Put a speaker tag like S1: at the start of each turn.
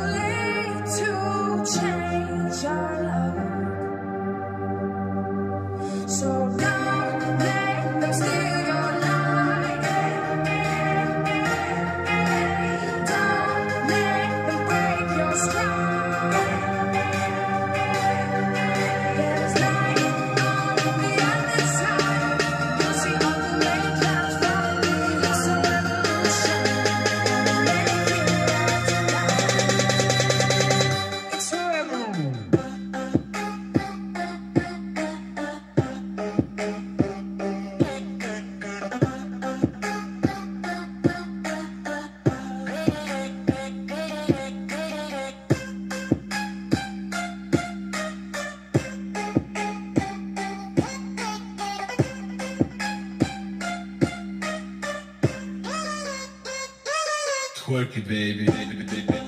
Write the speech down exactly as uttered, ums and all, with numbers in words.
S1: leave to change our love. So don't let them steal your light. Don't let them break your stride. There's light on the other side. You'll see all the rain clouds falling. It's a revolution. It's a revolution.
S2: Twerk it, baby.